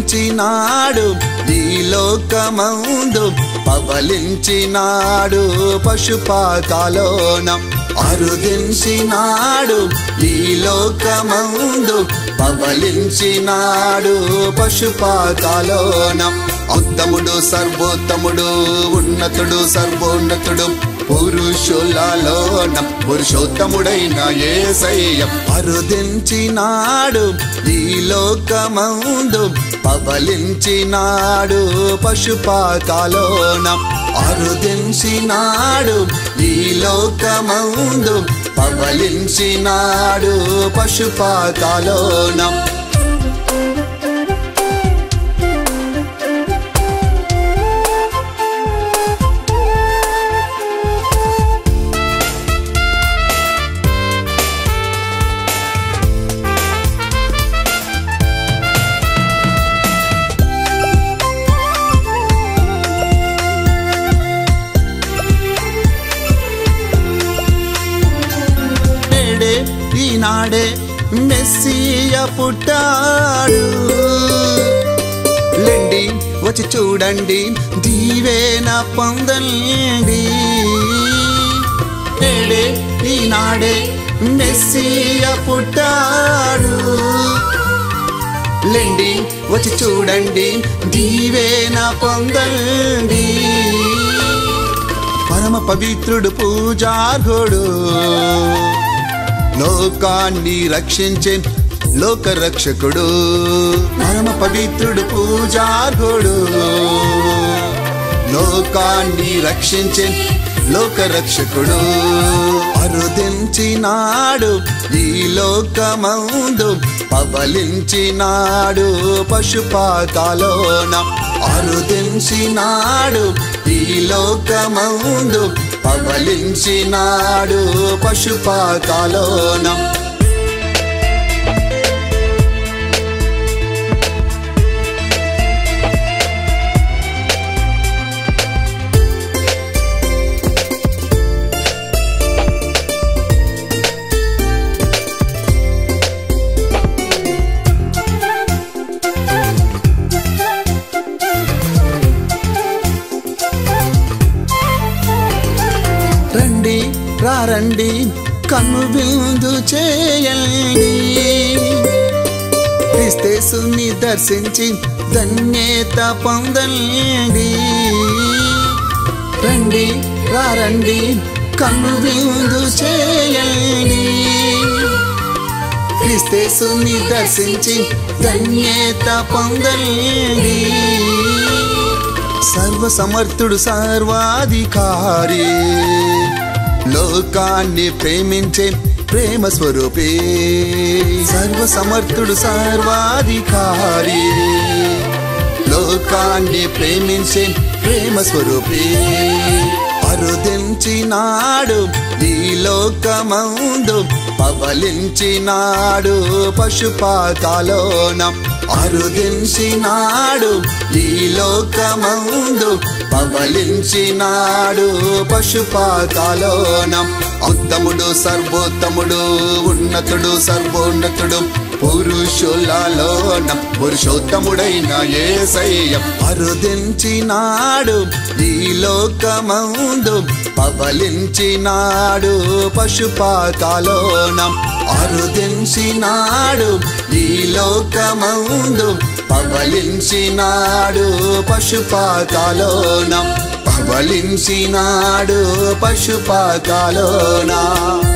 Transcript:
అరుదించినాడు ఈ లోకమందు పవలించినాడు పశుపాతాలోన అరుదించినాడు ఈ లోకమందు పవలించినాడు పశుపాతాలోన ఉత్తముడు సర్వోత్తముడు ఉన్నతుడు సర్వోన్నతుడు పురుషులలోన పురుషోత్తముడైన యేసయ్య అరుదించినాడు ఈ లోకమందు పవలించినాడు పశుపాతాలోన అరుదించినాడు ఈ లోకమందు పవలించినాడు పశుపాతాలోన ఈనాడే మెస్సియ పుట్టాడు లెండి వచ్చి చూడండి దీవెన పొందండి నేడే ఈనాడే మెస్సియ పుట్టాడు లెండి వచ్చి చూడండి దీవెన పొందండి పరమ పవిత్రుడు పూజార్హుడు లోకాన్ని రక్షించే లోక రక్షకుడు పరమ పవిత్రుడు పూజార్హుడు లోకాన్ని రక్షించే లోక రక్షకుడు అరుదించినాడు ఈ లోకమందు పవలించినాడు పశుపాతాలోన అరుదించినాడు ఈ లోకమందు పవలించినాడు పశుపాతాలోన రండి కన్ను విందు చేయండి క్రీస్తుని దర్శించి ధన్యత పొందండి రండి కన్ను విందు చేయండి క్రీస్తుని దర్శించి ధన్యత పొందండి సర్వసమర్థుడు సర్వాధికారి లోకాన్ని ప్రేమించే ప్రేమ స్వరూపే సర్వసమర్థుడు సర్వాధికారి లోకాన్ని ప్రేమించే ప్రేమ స్వరూపే అరుదించినాడు ఈ లోకమందు పవలించినాడు పశుపాతాలోన అరుదించినాడు ఈ లోకమందు పవలించినాడు పశుపాతాలోన ఉత్తముడు సర్వోత్తముడు ఉన్నతుడు సర్వోన్నతుడు పురుషులలోన పురుషోత్తముడైన యేసయ్య అరుదించినాడు ఈ లోకమందు పవలించినాడు పశుపాతాలోన అరుదించినాడు ఈ లోకమందు పవలించినాడు పశుపాతాలోన పవలించినాడు పశుపాతాలోన